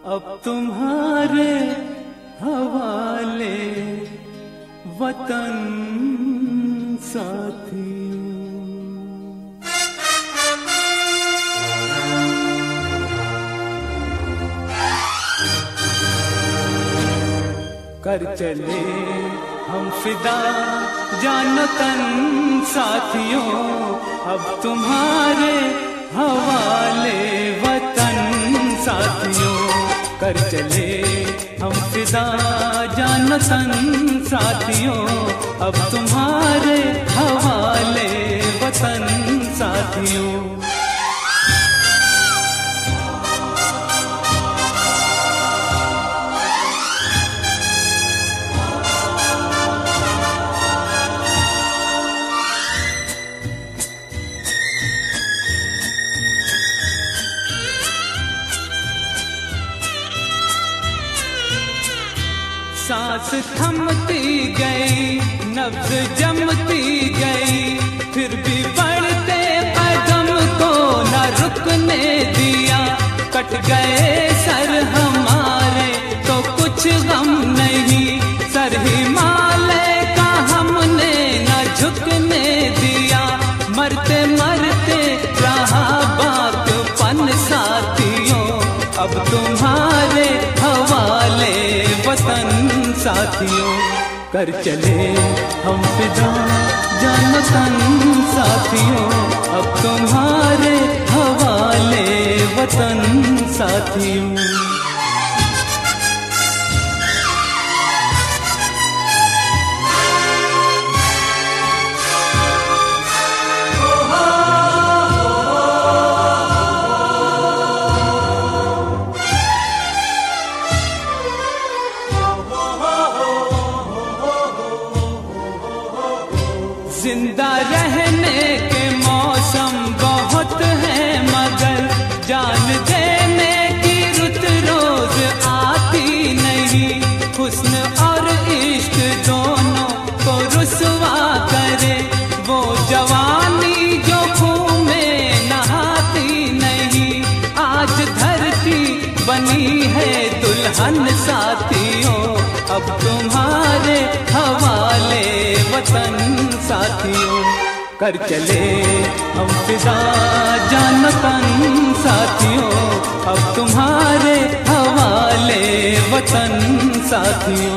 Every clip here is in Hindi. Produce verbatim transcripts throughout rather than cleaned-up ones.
अब तुम्हारे हवाले वतन साथियों। कर चले हम फिदा जानो तन साथियों, अब तुम्हारे हवाले वतन साथियों। कर चले हम फिदा जानो तन साथियों, अब तुम्हारे हवाले वतन साथियों। सांस थमती गई, नब्ज़ जमती गई, फिर भी बढ़ते कदम को न रुकने दिया। कट गए सर हमारे तो कुछ गम नहीं, सर हिमालय का हमने न झुकने दिया। मरते मरते रहा बातपन साथियों, अब तुम्हारे हवाले वतन साथियों। कर चले हम फिदा जानो तन साथियों, अब तुम्हारे हवाले वतन साथियों। जिंदा रहने के मौसम बहुत हैं, मगर जान देने की रुत रोज आती नहीं। हुस्न और इश्क दोनों को रुसवा करे वो जवानी जो खून में नहाती नहीं। आज धरती बनी है दुल्हन साथियों, अब तुम्हारे हवाले वतन साथियों। कर चले हम फिदा जानो तन साथियों, अब तुम्हारे हवाले वतन साथियों।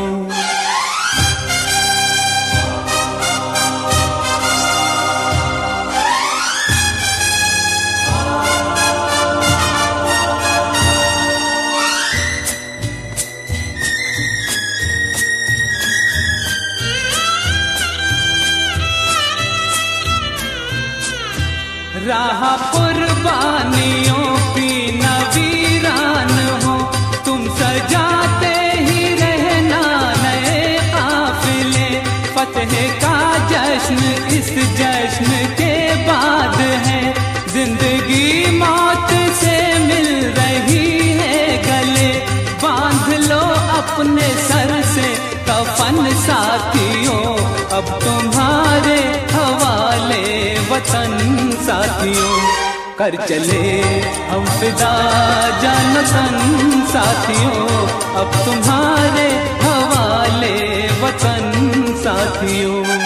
राह कुर्बानियों की नवीरान हो, तुम सजाते ही रहना नए काफिले। फतह का जश्न इस जश्न के बाद है, जिंदगी मौत से मिल रही है गले। बांध लो अपने सर से कफन साथियों, अब तुम्हारे हवाले वतन साथियों। कर चले हम फिदा जानो तन साथियों, अब तुम्हारे हवाले वतन साथियों।